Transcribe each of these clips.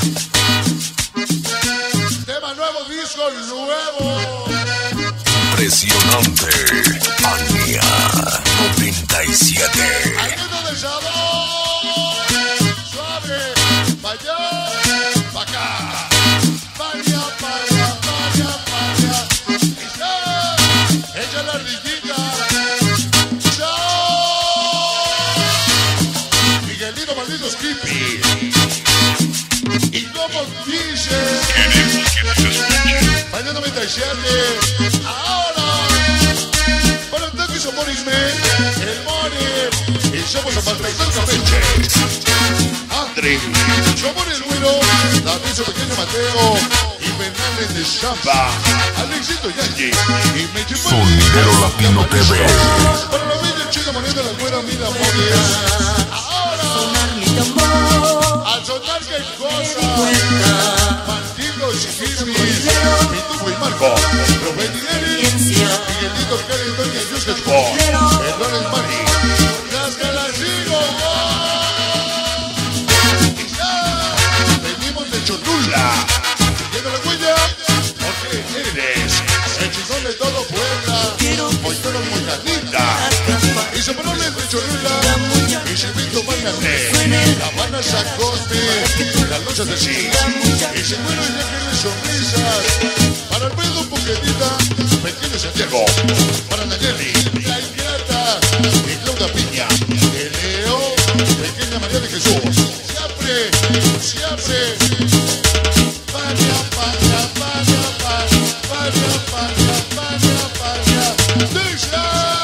Tema nuevo, disco nuevo. Impresionante. Ania 97. Ayuda del sabor. Suave. Vaya. Pa' acá. Vaya, vaya, vaya, vaya. Echa la riquita. Chao. Miguelito, maldito Skippy. Y como dice. Vaya 97. Ahora. Para el Taki Somorisme. El Mori. Y somos a Maltraitán Capeche. André. Somos el Güero. También su pequeño Mateo. Y Fernández de Chamba. Alexito Yankee. Y Meche. Sonidero Latino TV. Para la bella chica poniendo la güera, mira, amores. Ahora. Al sonar qué cosa. Martino Chiquibis. Pitufo y Marco. Provetinelli. Miguelito Cali, Doña Yuska Sport. Errores Mari. Las que las digo. Venimos de Cholula. Siguiendo la huella. Porque eres el chingón de todo Puebla. Hoy todo muy gatita. Y se ponen de Cholula. Y se invito Mángate. La Habana Sacote. Las luchas de sí. Y se muere ya que le sonrisas. Para el pedo Puquetita. Pequeño Santiago. Para Nayeli. La Ingrata. Y Claudia Piña. El Leo. Pequeña María de Jesús. Siempre. Siempre. Vaya, vaya, vaya, vaya, vaya, vaya, vaya, vaya. ¡Dice!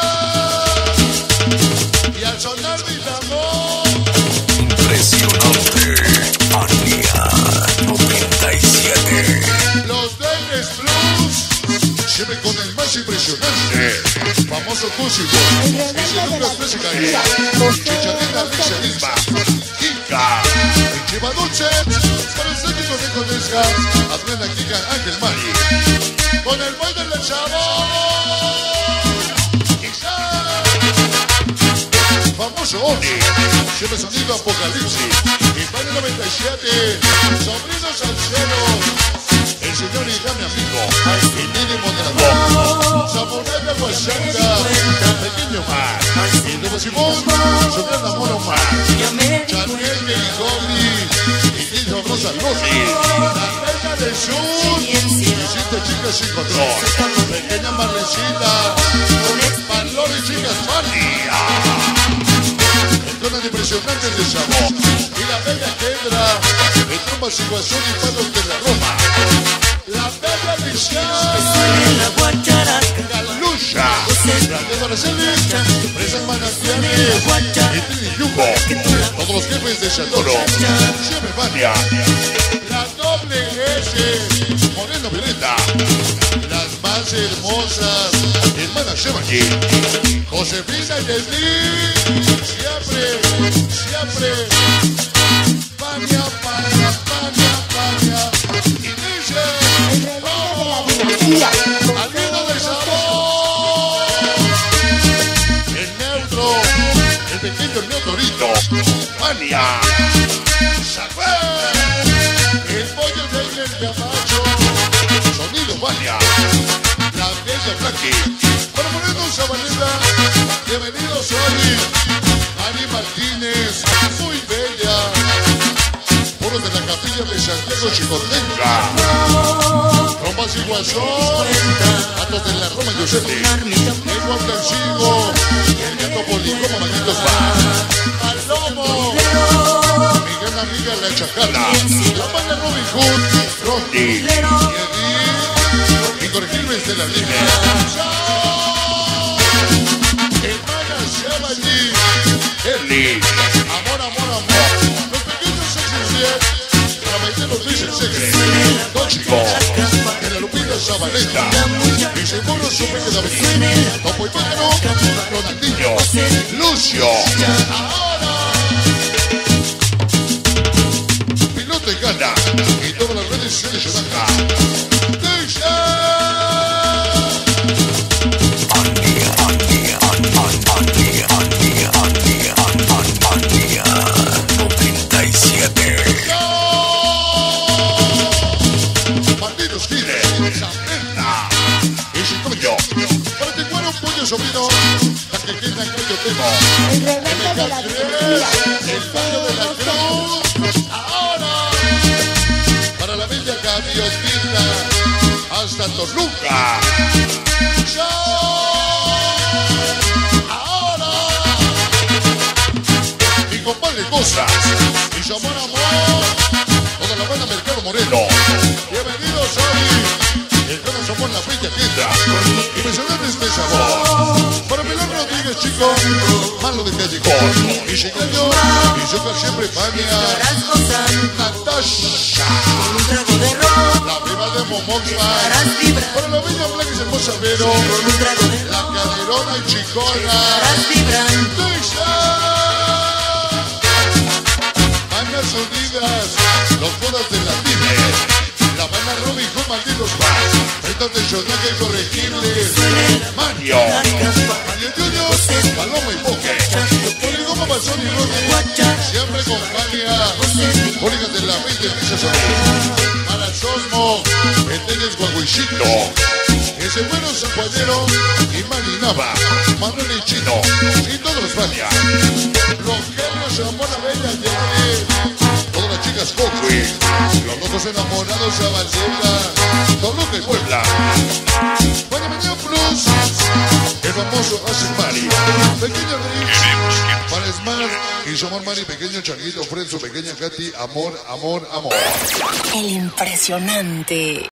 Y al sonar mi tambor. Impresionante. Ania 97. Los Dennis Blues. Siempre con el más impresionante. Famoso músico. Dice Lucas Pesicaí. Chicharita Alicia Lisma. Kika. Chiva Dulce. Para el séquito de Condesca. Aprenda Kika Ángel Mari. Con el boy del sabor. Famoso Oni. Siempre sonido Apocalipsis. Hispania 97. Sobrino Salcero. El señor y mi amigo. Y Nini Mondragón. Samurai de Guasanga. Pequeño Mar. Y Nuevo Simón. Sobre el amor Omar. Chanel y Gobi. Y Nino Rosa Rossi. La reina del sur. Y siete chicas sin control. Pequeña Marlecita. Valor y chicas María. Entonas impresionantes de sabor. Y la bella Kendra. En trombas y guasón y palos de la Roma. La bella Michelle. Galucha. Grande Araceli. Presas Manantiales. Y Trini Yugo. Todos los jefes de Chandoro. Siempre Vania. La doble S. Moreno Violeta. Las más hermosas. Hermana Shevaki. Josefina y Leslie. Siempre. Siempre. Vania, Vania, Vania, Vania. Y dice. Aliento del sabor. El neutro. El pequeño Neotorito. Vania. Saber. El pollo de el Camacho. Sonido Vania. La bella Blackie. Para ponernos sabaneta. Bienvenidos hoy. Mari Martínez. Muy bella. Puros de la capilla de Santiago Chicotenca. Romas y Guasón. Gatos de la Roma Giuseppe. El Juan Cancigo. El gato Policomo Manitos Bar. Palomo. Miguel Amiga La Chacala. La banda Robin Hood. Rocky. Y Incorregibles de la Línea. Hermana Seballí. Eli. Amor, amor, amor. Los pequeños sexy 10. Para meter los dices segre. Tóxico. En la Lupita Zabaleta. Y seguro supe que David. Topo y Pájaro. Ronaldinho. Lucio. Ahora. Piloto y Gana. Y todas las redes sociales de acá. sobrino, la que queda en Cayo Temo. El revento de la dinastía. El Barrio de la Cruz. Ahora, para la bella Camiotinda, hasta Toluca. Ahora, mi compadre Cosas, mi su amor, toda la banda Mercado Moreno. Bienvenidos hoy, el gran somos la bella tienda. Impresionantes de sabor. Para Pilar Rodríguez, chico, malo de callejón. Y Chicaño, y Zucker siempre Fania. Natasha, la viva de Momoxma. Para la bella Blanca y hermosa Vero. La caderona y chicona. Manas unidas, los bodas de la Tine. La banda Robin Hood, malditos más. Retos de Shonaga y corregibles. Mario Junior, Paloma y Poke. Poligoma, Mazón y Rodri. Siempre compañía. Póligas de la 20 Pisa Solís. Para Sosmo, Entenes Guaguichito. Ese bueno Zapuadero y Mani Nava. Manuel y Chino. Y todos los Fania. Rogelio Zamora Bella Yere. Todas las chicas Coqui. Los locos enamorados a Valdela. Toluca y Puebla. Para Mañana Plus. El famoso Asimari. Pequeño Rix. Para Smart. Y su amor Mari. Pequeño Changuito. Fred, su pequeña Katy. Amor, amor, amor. El impresionante.